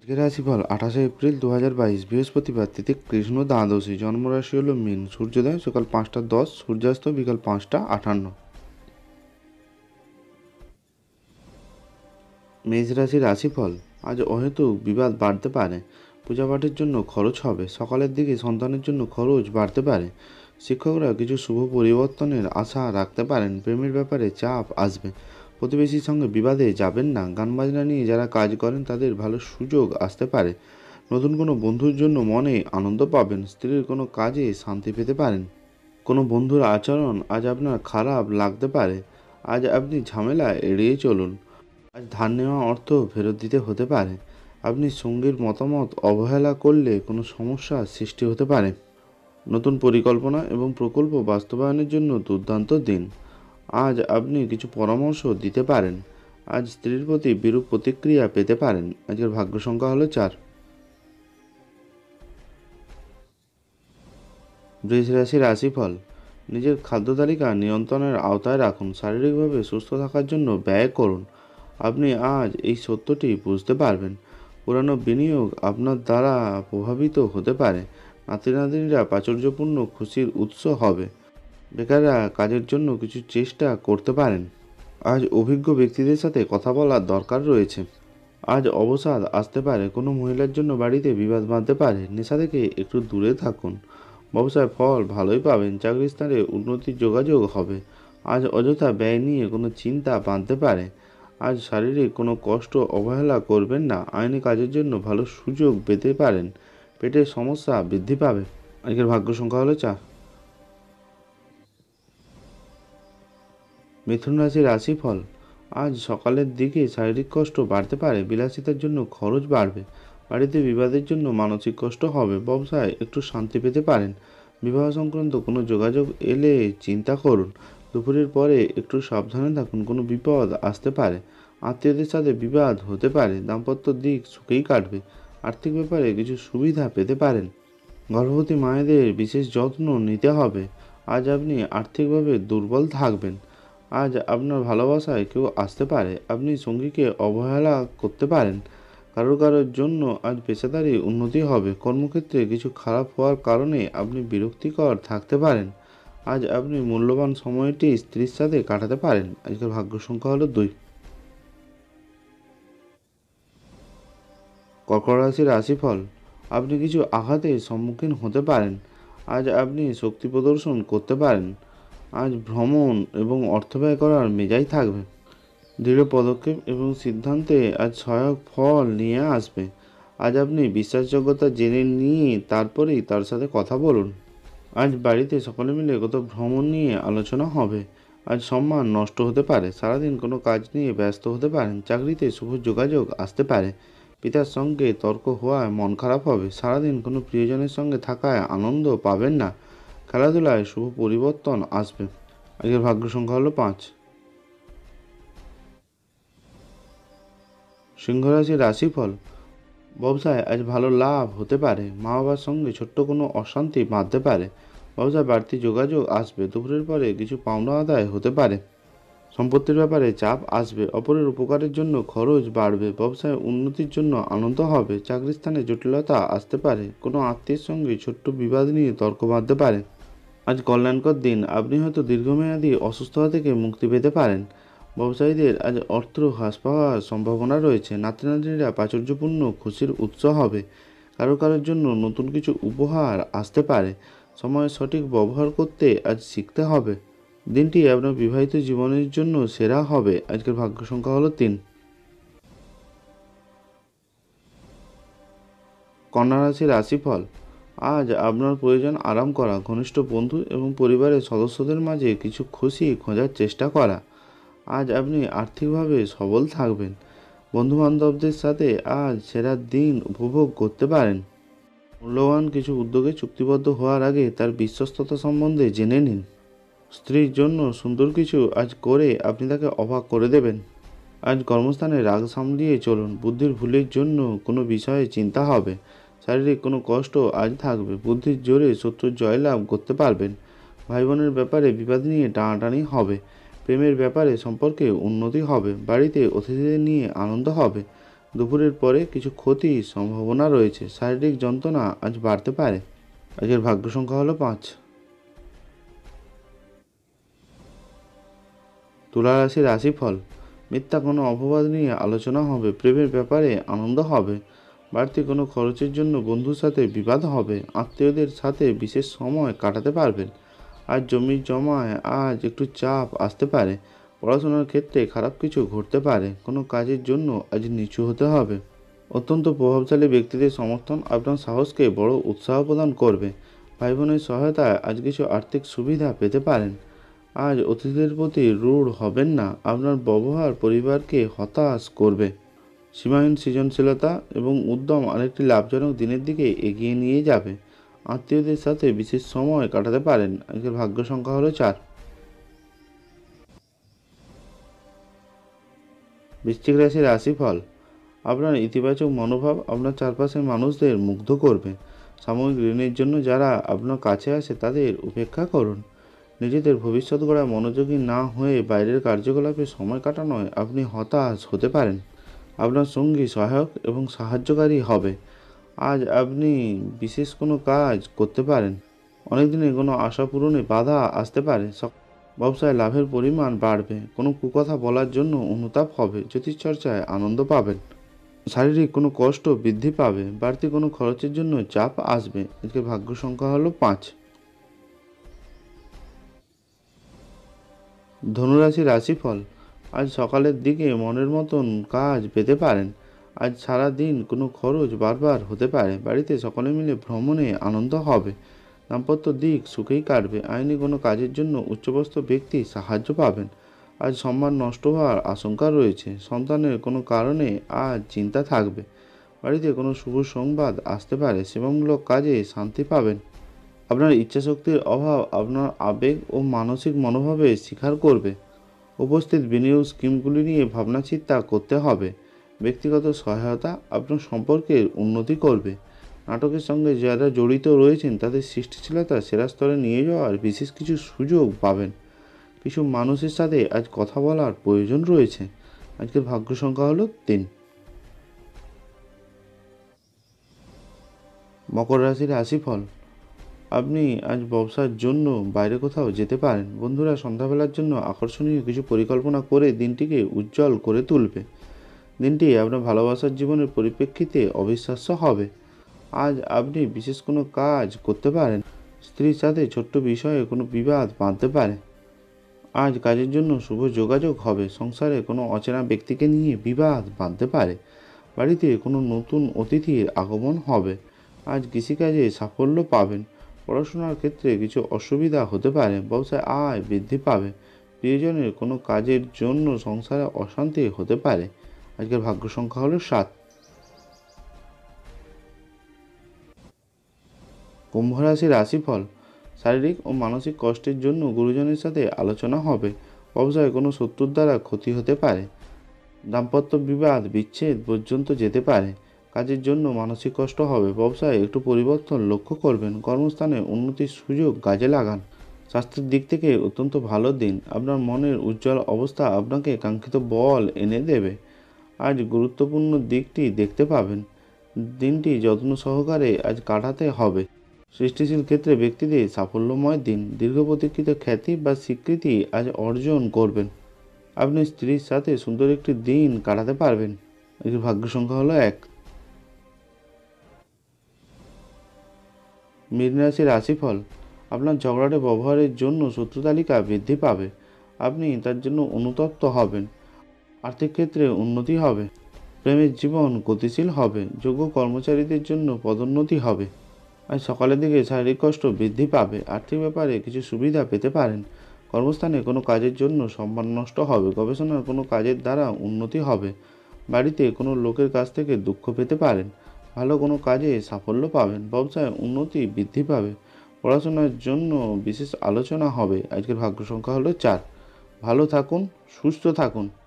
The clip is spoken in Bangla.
আজকের রাশিফল 28 এপ্রিল 2022 বৃহস্পতিবার, তিথি কৃষ্ণ দ্বাদশী, জন্মরাশি হল মীন, সূর্যোদয় সকাল 5টা 10, সূর্যাস্ত বিকাল 5টা 58। মেষ রাশির রাশিফল। আজ অহেতুক বিবাদ বাড়তে পারে, পূজাপাঠের জন্য খরচ হবে, সকালের দিকে সন্তানের জন্য খরচ বাড়তে পারে, শিক্ষকরা কিছু শুভ পরিবর্তনের আশা রাখতে পারেন, প্রেমের ব্যাপারে চাপ আসবে, প্রতিবেশীর সঙ্গে বিবাদে যাবেন না, গান বাজনা নিয়ে যারা কাজ করেন তাদের ভালো সুযোগ আসতে পারে, নতুন কোনো বন্ধুর জন্য মনে আনন্দ পাবেন, স্ত্রীর কোনো কাজে শান্তি পেতে পারেন, কোনো বন্ধুর আচরণ আজ আপনার খারাপ লাগতে পারে, আজ আপনি ঝামেলা এড়িয়ে চলুন, আজ ধার নেওয়া অর্থ ফেরত দিতে হতে পারে, আপনি সঙ্গীর মতামত অবহেলা করলে কোনো সমস্যার সৃষ্টি হতে পারে, নতুন পরিকল্পনা এবং প্রকল্প বাস্তবায়নের জন্য দুর্দান্ত দিন, আজ আপনি কিছু পরামর্শ দিতে পারেন, আজ স্ত্রীর প্রতি বিরূপ প্রতিক্রিয়া পেতে পারেন, আজকের ভাগ্য সংখ্যা হলো 4। বৃষ রাশির রাশিফল। নিজের খাদ্য তালিকা নিয়ন্ত্রণের আওতায় রাখুন, শারীরিকভাবে সুস্থ থাকার জন্য ব্যয় করুন, আপনি আজ এই সত্যটি বুঝতে পারবেন, পুরানো বিনিয়োগ আপনার দ্বারা প্রভাবিত হতে পারে, নাতি নাতনিরা প্রাচুর্যপূর্ণ খুশির উৎস হবে, বেকাররা কাজের জন্য কিছু চেষ্টা করতে পারেন, আজ অভিজ্ঞ ব্যক্তিদের সাথে কথা বলার দরকার রয়েছে, আজ অবসাদ আসতে পারে, কোনো মহিলার জন্য বাড়িতে বিবাদ বাঁধতে পারে, নেশা থেকে একটু দূরে থাকুন, ব্যবসায় ফল ভালোই পাবেন, চাকরির স্থানে উন্নতির যোগাযোগ হবে, আজ অযথা ব্যয় নিয়ে কোনো চিন্তা বাঁধতে পারে, আজ শারীরিক কোনো কষ্ট অবহেলা করবেন না, আইনি কাজের জন্য ভালো সুযোগ পেতে পারেন, পেটের সমস্যা বৃদ্ধি পাবে, আজকের ভাগ্য সংখ্যা হলো 4। মিথুন রাশির রাশিফল। আজ সকালের দিকে শারীরিক কষ্ট বাড়তে পারে, বিলাসিতার জন্য খরচ বাড়বে, বাড়িতে বিবাদের জন্য মানসিক কষ্ট হবে, ব্যবসায় একটু শান্তি পেতে পারেন, বিবাহ সংক্রান্ত কোনো যোগাযোগ এলে চিন্তা করুন, দুপুরের পরে একটু সাবধানে থাকুন, কোনো বিপদ আসতে পারে, আত্মীয়দের সাথে বিবাদ হতে পারে, দাম্পত্য দিক সুখেই কাটবে, আর্থিক ব্যাপারে কিছু সুবিধা পেতে পারেন, গর্ভবতী মায়েদের বিশেষ যত্ন নিতে হবে, আজ আপনি আর্থিকভাবে দুর্বল থাকবেন, আজ আপনার ভালোবাসায় কেউ আসতে পারে, আপনি সঙ্গীকে অবহেলা করতে পারেন, কারোর জন্য আজ পেশাদারি উন্নতি হবে, কর্মক্ষেত্রে কিছু খারাপ হওয়ার কারণে আপনি বিরক্তিকর থাকতে পারেন, আজ আপনি মূল্যবান সময়টি স্ত্রীর সাথে কাটাতে পারেন, আজকের ভাগ্য সংখ্যা হলো 2। কর্কট রাশির রাশিফল। আপনি কিছু আঘাতের সম্মুখীন হতে পারেন, আজ আপনি শক্তি প্রদর্শন করতে পারেন, আজ ভ্রমণ এবং অর্থ ব্যয় করার মেজাজ থাকবে, দৃঢ় পদক্ষেপ এবং সিদ্ধান্তে আজ সহায়ক ফল নিয়ে আসবে, আজ আপনি বিশ্বাসযোগ্যতা জেনে নিয়ে তারপরেই তার সাথে কথা বলুন, আজ বাড়িতে সকলে মিলে কোথাও ভ্রমণ নিয়ে আলোচনা হবে, আজ সম্মান নষ্ট হতে পারে, সারাদিন কোনো কাজ নিয়ে ব্যস্ত হতে পারেন, চাকরিতে শুভ যোগাযোগ আসতে পারে, পিতার সঙ্গে তর্ক হওয়ায় মন খারাপ হবে, সারাদিন কোনো প্রিয়জনের সঙ্গে থাকায় আনন্দ পাবেন না, খেলাধুলায় শুভ পরিবর্তন আসবে, আজকের ভাগ্য সংখ্যা হলো 5। সিংহ রাশির রাশিফল। ব্যবসায় আজ ভালো লাভ হতে পারে, মা বাবার সঙ্গে ছোট্ট কোনো অশান্তি বাঁধতে পারে, ব্যবসায় বাড়তি যোগাযোগ আসবে, দুপুরের পরে কিছু পাওনা আদায় হতে পারে, সম্পত্তির ব্যাপারে চাপ আসবে, অপরের উপকারের জন্য খরচ বাড়বে, ব্যবসায় উন্নতির জন্য আনন্দ হবে, চাকরির স্থানে জটিলতা আসতে পারে, কোনো আত্মীয়ের সঙ্গে ছোট্ট বিবাদ নিয়ে তর্ক বাঁধতে পারে, আজ কল্যাণকর দিন, আপনি হয়তো দীর্ঘমেয়াদী অসুস্থতা থেকে মুক্তি পেতে পারেন, ব্যবসায়ীদের আজ অর্থ হ্রাস পাওয়ার সম্ভাবনা রয়েছে, নাতি নাতনিরা প্রাচুর্যপূর্ণ খুশির উৎস হবে, কারোর জন্য নতুন কিছু উপহার আসতে পারে, সময়ের সঠিক ব্যবহার করতে আজ শিখতে হবে, দিনটি আপনার বিবাহিত জীবনের জন্য সেরা হবে, আজকের ভাগ্য সংখ্যা হলো 3। কন্যা রাশির রাশিফল। আজ আপনার প্রয়োজন আরাম করা, ঘনিষ্ঠ বন্ধু এবং পরিবারের সদস্যদের মাঝে কিছু খুশি খোঁজার চেষ্টা করা, আজ আপনি আর্থিকভাবে সবল থাকবেন, বন্ধুবান্ধবদের সাথে আজ সেরা দিন উপভোগ করতে পারেন, মূল্যবান কিছু উদ্যোগে চুক্তিবদ্ধ হওয়ার আগে তার বিশ্বস্ততা সম্বন্ধে জেনে নিন, স্ত্রীর জন্য সুন্দর কিছু আজ করে আপনি তাকে অবাক করে দেবেন, আজ কর্মস্থানে রাগ সামলিয়ে চলুন, বুদ্ধির ভুলের জন্য কোনো বিষয়ে চিন্তা হবে, শারীরিক কোনো কষ্ট আজ থাকবে, বুদ্ধির জোরে শত্রুর জয়লাভ করতে পারবেন, ভাই বোনের ব্যাপারে বিবাদ নিয়ে টানাটানি হবে, প্রেমের ব্যাপারে সম্পর্কে উন্নতি হবে, বাড়িতে অতিথিদের নিয়ে আনন্দ হবে, দুপুরের পরে কিছু ক্ষতির সম্ভাবনা রয়েছে। শারীরিক যন্ত্রণা আজ বাড়তে পারে। আজকের ভাগ্য সংখ্যা হলো 5। তুলা রাশির রাশিফল। মিথ্যা কোনো অপবাদ নিয়ে আলোচনা হবে। প্রেমের ব্যাপারে আনন্দ হবে। বাড়তি কোনো খরচের জন্য বন্ধুর সাথে বিবাদ হবে। আত্মীয়দের সাথে বিশেষ সময় কাটাতে পারবেন। আজ জমি জমায় আজ একটু চাপ আসতে পারে। পড়াশোনার ক্ষেত্রে খারাপ কিছু ঘটতে পারে। কোনো কাজের জন্য আজ নিচু হতে হবে। অত্যন্ত প্রভাবশালী ব্যক্তিদের সমর্থন আপনার সাহসকে বড় উৎসাহ প্রদান করবে। ভাই বোনের সহায়তায় আজ কিছু আর্থিক সুবিধা পেতে পারেন। আজ অতিথিদের প্রতি রূঢ় হবেন না। আপনার ব্যবহার পরিবারকে হতাশ করবে। সীমাহীন সৃজনশীলতা এবং উদ্যম আরেকটি লাভজনক দিনের দিকে এগিয়ে নিয়ে যাবে। আত্মীয়দের সাথে বিশেষ সময় কাটাতে পারেন। আজকের ভাগ্য সংখ্যা হলো 4। বৃশ্চিক রাশির রাশিফল। আপনার ইতিবাচক মনোভাব আপনার চারপাশের মানুষদের মুগ্ধ করবে। সাময়িক ঋণের জন্য যারা আপনার কাছে আসে তাদের উপেক্ষা করুন। নিজেদের ভবিষ্যৎ গড়ায় মনোযোগী না হয়ে বাইরের কার্যকলাপে সময় কাটানোয় আপনি হতাশ হতে পারেন। আপনার সঙ্গী সহায়ক এবং সাহায্যকারী হবে। আজ আপনি বিশেষ কোনো কাজ করতে পারেন। অনেক দিনে কোনো আশা পূরণে বাধা আসতে পারে। ব্যবসায় লাভের পরিমাণ বাড়বে। কোনো কুকথা বলার জন্য অনুতাপ হবে। জ্যোতিষচর্চায় আনন্দ পাবেন। শারীরিক কোনো কষ্ট বৃদ্ধি পাবে। বাড়তি কোনো খরচের জন্য চাপ আসবে। আজকে ভাগ্য সংখ্যা হলো 5। ধনুরাশি রাশিফল। আজ সকালের দিকে মনের মতন কাজ পেতে পারেন। আজ সারা দিন কোনো খরচ বারবার হতে পারে। বাড়িতে সকলে মিলে ভ্রমণে আনন্দ হবে। দাম্পত্য দিক সুখেই কাটবে। আইনি কোনো কাজের জন্য উচ্চপদস্থ ব্যক্তি সাহায্য পাবেন। আজ সম্মান নষ্ট হওয়ার আশঙ্কা রয়েছে। সন্তানের কোনো কারণে আজ চিন্তা থাকবে। বাড়িতে কোনো শুভ সংবাদ আসতে পারে। সেবামূলক কাজে শান্তি পাবেন। আপনার ইচ্ছাশক্তির অভাব আপনার আবেগ ও মানসিক মনোভাবে স্বীকার করবে। উপস্থিত বিনিয়োগ স্কিমগুলি নিয়ে ভাবনা চিন্তা করতে হবে। ব্যক্তিগত সহায়তা আপনার সম্পর্কের উন্নতি করবে। নাটকের সঙ্গে যারা জড়িত রয়েছেন তাদের সৃষ্টিশীলতা সেরা স্তরে নিয়ে যাওয়ার বিশেষ কিছু সুযোগ পাবেন। কিছু মানুষের সাথে আজ কথা বলার প্রয়োজন রয়েছে। আজকের ভাগ্য সংখ্যা হলো 3। মকর রাশির রাশিফল। আপনি আজ ব্যবসার জন্য বাইরে কোথাও যেতে পারেন। বন্ধুরা সন্ধ্যাবেলার জন্য আকর্ষণীয় কিছু পরিকল্পনা করে দিনটিকে উজ্জ্বল করে তুলবে। দিনটি আপনার ভালোবাসার জীবনের পরিপ্রেক্ষিতে অবিশ্বাস্য হবে। আজ আপনি বিশেষ কোনো কাজ করতে পারেন। স্ত্রীর সাথে ছোট্ট বিষয়ে কোনো বিবাদ বাঁধতে পারে। আজ কাজের জন্য শুভ যোগাযোগ হবে। সংসারে কোনো অচেনা ব্যক্তিকে নিয়ে বিবাদ বাঁধতে পারে। বাড়িতে কোনো নতুন অতিথির আগমন হবে। আজ কৃষিকাজে সাফল্য পাবেন। পড়াশোনার ক্ষেত্রে কিছু অসুবিধা হতে পারে। ব্যবসায় আয় বৃদ্ধি পাবে। প্রিয়জনের কোনো কাজের জন্য সংসারে অশান্তি হতে পারে। আজকের ভাগ্য সংখ্যা হলো 7। কুম্ভ রাশির রাশিফল। শারীরিক ও মানসিক কষ্টের জন্য গুরুজনের সাথে আলোচনা হবে। ব্যবসায় কোনো শত্রুর দ্বারা ক্ষতি হতে পারে। দাম্পত্য বিবাদ বিচ্ছেদ পর্যন্ত যেতে পারে। কাজের জন্য মানসিক কষ্ট হবে। ব্যবসায় একটু পরিবর্তন লক্ষ্য করবেন। কর্মস্থানে উন্নতির সুযোগ কাজে লাগান। স্বাস্থ্যের দিক থেকে অত্যন্ত ভালো দিন। আপনার মনের উজ্জ্বল অবস্থা আপনাকে কাঙ্ক্ষিত বল এনে দেবে। আজ গুরুত্বপূর্ণ দিকটি দেখতে পাবেন। দিনটি যত্ন সহকারে আজ কাটাতে হবে। সৃষ্টিশীল ক্ষেত্রে ব্যক্তিদের সাফল্যময় দিন। দীর্ঘ প্রতীক্ষিত খ্যাতি বা স্বীকৃতি আজ অর্জন করবেন। আপনি স্ত্রীর সাথে সুন্দর একটি দিন কাটাতে পারবেন। এর ভাগ্য সংখ্যা হলো 1। মীন রাশির রাশিফল। আপনার ঝগড়াটে ব্যবহারের জন্য শত্রু তালিকা বৃদ্ধি পাবে। আপনি তার জন্য অনুতপ্ত হবেন। আর্থিক ক্ষেত্রে উন্নতি হবে। প্রেমের জীবন গতিশীল হবে। যোগ্য কর্মচারীদের জন্য পদোন্নতি হবে। আজ সকালের দিকে শারীরিক কষ্ট বৃদ্ধি পাবে। আর্থিক ব্যাপারে কিছু সুবিধা পেতে পারেন। কর্মস্থানে কোনো কাজের জন্য সম্মান নষ্ট হবে। গবেষণার কোনো কাজের দ্বারা উন্নতি হবে। বাড়িতে কোনো লোকের কাছ থেকে দুঃখ পেতে পারেন। ভালো কোনো কাজে সাফল্য পাবেন। ব্যবসায় উন্নতি বৃদ্ধি পাবে। পড়াশোনার জন্য বিশেষ আলোচনা হবে। আজকের ভাগ্য সংখ্যা হলো 4। ভালো থাকুন, সুস্থ থাকুন।